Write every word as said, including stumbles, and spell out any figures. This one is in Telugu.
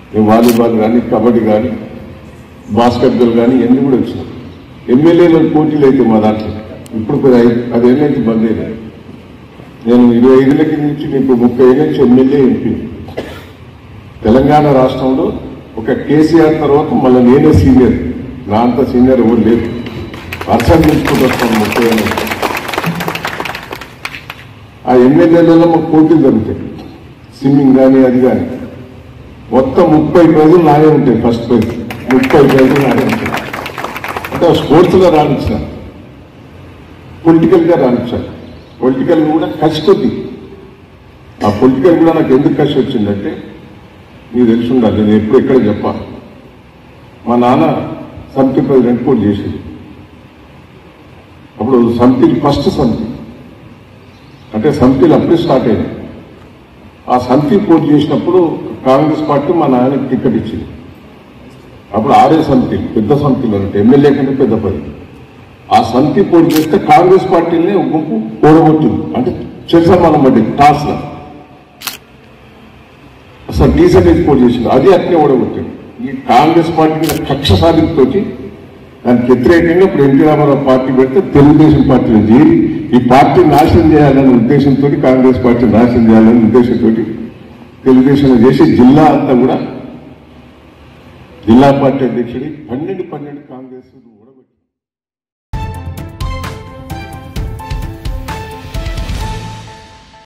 వాలీబాల్ కానీ కబడ్డీ కానీ బాస్కెట్బాల్ కానీ ఇవన్నీ కూడా వచ్చినాయి. ఎమ్మెల్యేల పోటీలు అయితే మా దాంట్లో ఇప్పుడు కొద్ది ఐదు పదేళ్ళకి బంద్ అయినాయి. నేను ఇరవై ఐదులకి నుంచి మీకు ముప్పై ఏళ్ళ నుంచి ఎమ్మెల్యే ఎంపీ. తెలంగాణ రాష్ట్రంలో ఒక కేసీఆర్ తర్వాత మళ్ళీ నేనే సీనియర్, నా అంత సీనియర్ ఎవరు లేదు. వర్షం తీసుకుంటూ వస్తాను ముప్పై ఏళ్ళ. ఆ ఎమ్మెల్యేలలో మాకు పోటీలు జరుగుతాయి, స్విమ్మింగ్ కానీ అది కానీ. మొత్తం ముప్పై ప్రైజులు నానే ఉంటాయి. ఫస్ట్ ప్రైజ్ ముప్పై ప్రైజులు నానే ఉంటాయి. అంటే స్పోర్ట్స్లో రాణించాను, పొలిటికల్గా రాణించాను. పొలిటికల్ కూడా కసి కొద్ది. ఆ పొలిటికల్ కూడా నాకు ఎందుకు కసి వచ్చిందంటే మీకు తెలిసి ఉండాలి, నేను ఎప్పుడు ఎక్కడ చెప్పాలి. మా నాన్న సమితి ప్రెసిడెంట్ పోటీ చేసింది. అప్పుడు సమితి ఫస్ట్ సమితి అంటే సమితిలు అప్పుడే స్టార్ట్ అయింది. ఆ సమితి పోటీ చేసినప్పుడు కాంగ్రెస్ పార్టీ మా నాన్నకి టికెట్ ఇచ్చింది. అప్పుడు ఆరే సమితి పెద్ద సమితిలో అంటే ఎమ్మెల్యే కంటే పెద్ద పది. ఆ సమితి పోటీ చేస్తే కాంగ్రెస్ పార్టీని ఒక గుంపు ఓడగొట్టింది. అంటే చేసామనం బట్టి టాస్లో అసలు డీసెంట్ పోటీ చేసింది, అది అట్నే ఓడగొట్టింది. ఈ కాంగ్రెస్ పార్టీ మీద కక్ష సాధింపుతోటి దానికి వ్యతిరేకంగా ఇప్పుడు ఎన్టీ రామారావు పార్టీ పెడితే తెలుగుదేశం పార్టీలో చేరి ఈ పార్టీ నాశనం చేయాలనే ఉద్దేశంతో, కాంగ్రెస్ పార్టీ నాశనం చేయాలనే ఉద్దేశంతో తెలుగుదేశంలో చేసి జిల్లా అంతా కూడా జిల్లా పార్టీ అధ్యక్షుడి పన్నెండు పన్నెండు